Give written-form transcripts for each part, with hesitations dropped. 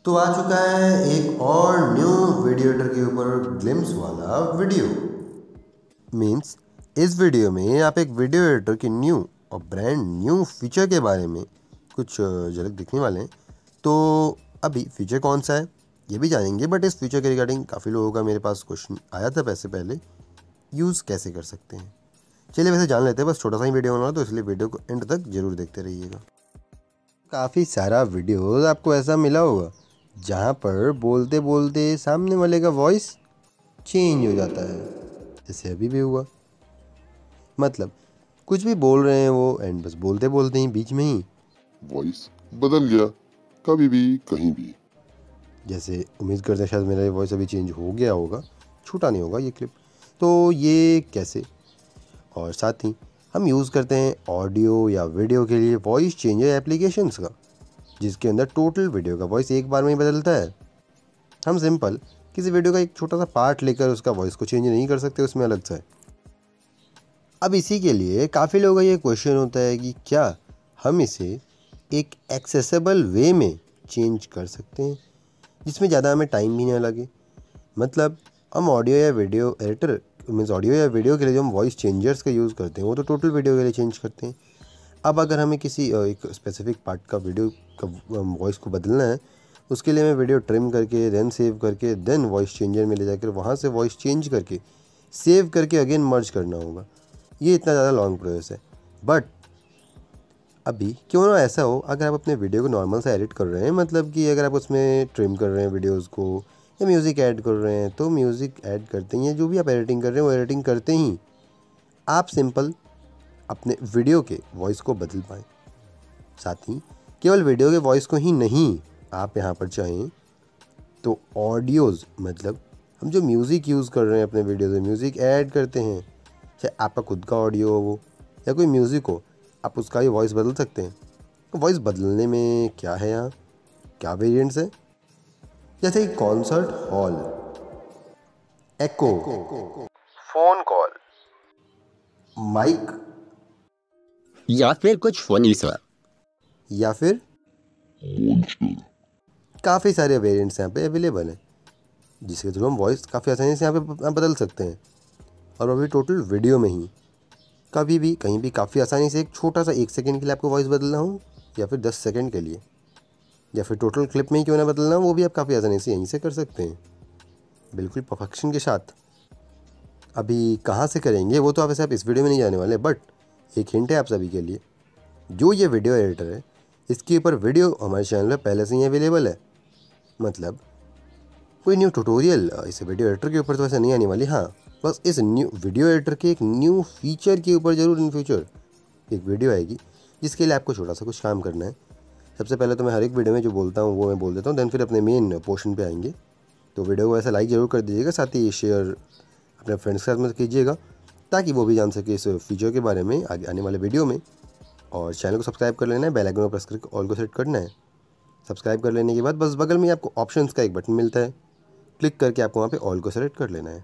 तो आ चुका है एक और न्यू वीडियो एडिटर के ऊपर ग्लिम्स वाला वीडियो। मीन्स इस वीडियो में आप एक वीडियो एडिटर के न्यू और ब्रांड न्यू फीचर के बारे में कुछ झलक दिखने वाले हैं। तो अभी फीचर कौन सा है ये भी जानेंगे, बट इस फीचर के रिगार्डिंग काफ़ी लोगों का मेरे पास क्वेश्चन आया था पैसे पहले, यूज़ कैसे कर सकते हैं। चलिए वैसे जान लेते हैं, बस छोटा सा ही वीडियो होना, तो इसलिए वीडियो को एंड तक जरूर देखते रहिएगा। काफ़ी सारा वीडियो आपको ऐसा मिला होगा जहाँ पर बोलते बोलते सामने वाले का वॉइस चेंज हो जाता है, जैसे अभी भी हुआ। मतलब कुछ भी बोल रहे हैं वो एंड बस बोलते बोलते ही बीच में ही वॉइस बदल गया, कभी भी कहीं भी। जैसे उम्मीद करते हैं शायद मेरा ये वॉइस अभी चेंज हो गया होगा, छूटा नहीं होगा ये क्लिप। तो ये कैसे? और साथ ही हम यूज़ करते हैं ऑडियो या वीडियो के लिए वॉइस चेंजर एप्लीकेशंस का, जिसके अंदर टोटल वीडियो का वॉइस एक बार में ही बदलता है। हम सिंपल किसी वीडियो का एक छोटा सा पार्ट लेकर उसका वॉइस को चेंज नहीं कर सकते उसमें अलग से। अब इसी के लिए काफ़ी लोगों का ये क्वेश्चन होता है कि क्या हम इसे एक एक्सेसिबल वे में चेंज कर सकते हैं जिसमें ज़्यादा हमें टाइम भी ना लगे। मतलब हम ऑडियो या वीडियो एडिटर मीन्स ऑडियो या वीडियो के लिए जो हम वॉइस चेंजर्स का यूज़ करते हैं वो तो टोटल वीडियो के लिए चेंज करते हैं। अब अगर हमें किसी एक स्पेसिफिक पार्ट का वीडियो का वॉइस को बदलना है, उसके लिए हमें वीडियो ट्रिम करके देन सेव करके देन वॉइस चेंजर में ले जाकर वहाँ से वॉइस चेंज करके सेव करके अगेन मर्ज करना होगा। ये इतना ज़्यादा लॉन्ग प्रोसेस है। बट अभी क्यों ना ऐसा हो, अगर आप अपने वीडियो को नॉर्मल सा एडिट कर रहे हैं, मतलब कि अगर आप उसमें ट्रिम कर रहे हैं वीडियोज़ को या म्यूज़िक ऐड कर रहे हैं, तो म्यूज़िक ऐड करते ही या जो भी आप एडिटिंग कर रहे हैं वो एडिटिंग करते ही आप सिंपल अपने वीडियो के वॉइस को बदल पाएँ। साथ ही केवल वीडियो के वॉइस को ही नहीं, आप यहाँ पर चाहें तो ऑडियोज़ मतलब हम जो म्यूज़िक यूज़ कर रहे हैं अपने वीडियो में म्यूज़िक ऐड करते हैं, चाहे आपका खुद का ऑडियो हो वो या कोई म्यूज़िक हो, आप उसका ही वॉइस बदल सकते हैं। तो वॉइस बदलने में क्या है, यहाँ क्या वेरिएंट्स है, जैसे कि concert hall, echo, phone call, mic या फिर कुछ फनी सा, या फिर काफ़ी सारे वेरिएंट्स यहाँ पे अवेलेबल हैं जिसके थ्रू हम वॉइस काफ़ी आसानी से यहाँ पे बदल सकते हैं। और वो भी टोटल वीडियो में ही, कभी भी कहीं भी काफ़ी आसानी से। एक छोटा सा 1 सेकंड के लिए आपको वॉइस बदलना हो या फिर 10 सेकंड के लिए या फिर टोटल क्लिप में ही क्यों ना बदलना हो, वो भी आप काफ़ी आसानी से यहीं से कर सकते हैं, बिल्कुल परफेक्शन के साथ। अभी कहाँ से करेंगे वो तो वैसे आप इस वीडियो में नहीं जाने वाले, बट एक हिंट है आप सभी के लिए, जो ये वीडियो एडिटर है इसके ऊपर वीडियो हमारे चैनल पर पहले से ही अवेलेबल है। मतलब कोई न्यू ट्यूटोरियल इस वीडियो एडिटर के ऊपर तो वैसे नहीं आने वाली। हाँ, बस इस न्यू वीडियो एडिटर के एक न्यू फीचर के ऊपर ज़रूर इन फ्यूचर एक वीडियो आएगी, जिसके लिए आपको छोटा सा कुछ काम करना है। सबसे पहले तो मैं हर एक वीडियो में जो बोलता हूँ वो मैं बोल देता हूँ, देन फिर अपने मेन पोर्शन पे आएंगे। तो वीडियो को ऐसा लाइक ज़रूर कर दीजिएगा, साथ ही शेयर अपने फ्रेंड्स के साथ में कीजिएगा ताकि वो भी जान सके इस फीचर के बारे में आगे आने वाले वीडियो में। और चैनल को सब्सक्राइब कर लेना है, बेल आइकन को प्रेस करके ऑल को सेट करना है। सब्सक्राइब कर लेने के बाद बस बगल में आपको ऑप्शंस का एक बटन मिलता है, क्लिक करके आपको वहाँ पे ऑल को सेलेक्ट कर लेना है।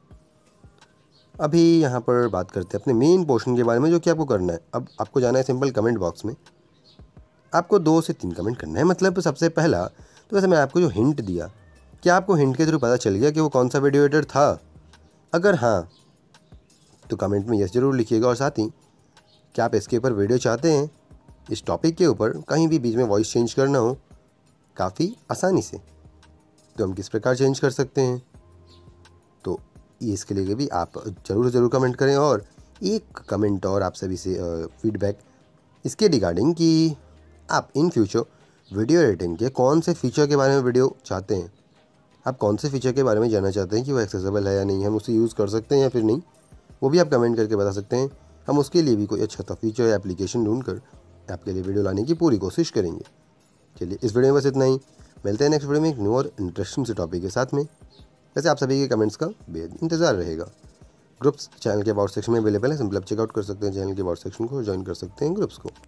अभी यहाँ पर बात करते हैं अपने मेन पोर्शन के बारे में, जो कि आपको करना है। अब आपको जाना है सिंपल कमेंट बॉक्स में, आपको 2 से 3 कमेंट करना है। मतलब सबसे पहला तो वैसे मैं आपको जो हिंट दिया, क्या आपको हिंट के थ्रू पता चल गया कि वो कौन सा वीडियो एडिटर था? अगर हाँ तो कमेंट में यस जरूर लिखिएगा। और साथ ही क्या आप इसके ऊपर वीडियो चाहते हैं, इस टॉपिक के ऊपर कहीं भी बीच में वॉइस चेंज करना हो काफ़ी आसानी से, तो हम किस प्रकार चेंज कर सकते हैं? तो इसके लिए भी आप ज़रूर कमेंट करें। और एक कमेंट और आप सभी से फीडबैक इसके रिगार्डिंग कि आप इन फ्यूचर वीडियो एडिटिंग के कौन से फीचर के बारे में वीडियो चाहते हैं, आप कौन से फीचर के बारे में जानना चाहते हैं कि वो एक्सेसिबल है या नहीं, हम उसे यूज़ कर सकते हैं या फिर नहीं, वो भी आप कमेंट करके बता सकते हैं। हम उसके लिए भी कोई अच्छा सा फीचर या एप्लीकेशन ढूंढ कर आपके लिए वीडियो लाने की पूरी कोशिश करेंगे। चलिए इस वीडियो में बस इतना ही, मिलते हैं नेक्स्ट वीडियो में एक न्यू और इंटरेस्टिंग से टॉपिक के साथ में। वैसे आप सभी के कमेंट्स का बेहद इंतजार रहेगा। ग्रुप्स चैनल के अबाउट सेक्शन में अवेलेबल है, सिंपल आप चेकआउट कर सकते हैं चैनल के अबाउट सेक्शन को, ज्वाइन कर सकते हैं ग्रुप्स को।